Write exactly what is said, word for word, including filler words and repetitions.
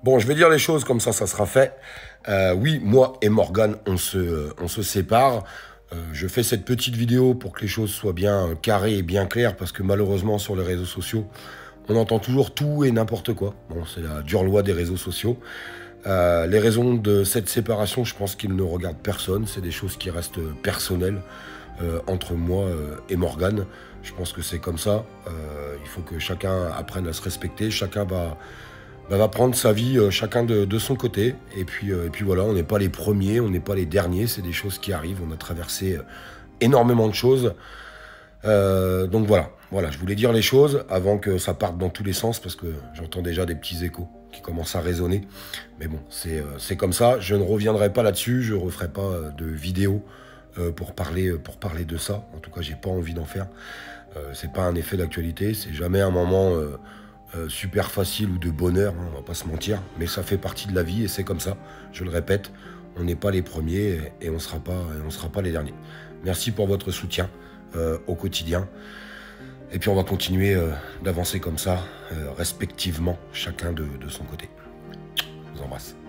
Bon, je vais dire les choses comme ça, ça sera fait. Euh, oui, moi et Morgane, on se, on se sépare. Euh, je fais cette petite vidéo pour que les choses soient bien euh, carrées et bien claires, parce que malheureusement, sur les réseaux sociaux, on entend toujours tout et n'importe quoi. Bon, c'est la dure loi des réseaux sociaux. Euh, les raisons de cette séparation, je pense qu'ils ne regardent personne. C'est des choses qui restent personnelles euh, entre moi euh, et Morgane. Je pense que c'est comme ça. Euh, il faut que chacun apprenne à se respecter. Chacun va... Bah, va prendre sa vie euh, chacun de, de son côté. Et puis, euh, et puis voilà, on n'est pas les premiers, on n'est pas les derniers, c'est des choses qui arrivent. On a traversé euh, énormément de choses. Euh, donc voilà, voilà, je voulais dire les choses avant que ça parte dans tous les sens, parce que j'entends déjà des petits échos qui commencent à résonner. Mais bon, c'est euh, c'est comme ça, je ne reviendrai pas là-dessus, je ne referai pas euh, de vidéo euh, pour, parler, pour parler de ça. En tout cas, j'ai pas envie d'en faire. Euh, c'est pas un effet d'actualité, c'est jamais un moment... Euh, Euh, super facile ou de bonheur, hein, on va pas se mentir, mais ça fait partie de la vie et c'est comme ça, je le répète, on n'est pas les premiers et, et on sera pas, et on sera pas les derniers. Merci pour votre soutien euh, au quotidien, et puis on va continuer euh, d'avancer comme ça, euh, respectivement, chacun de, de son côté. Je vous embrasse.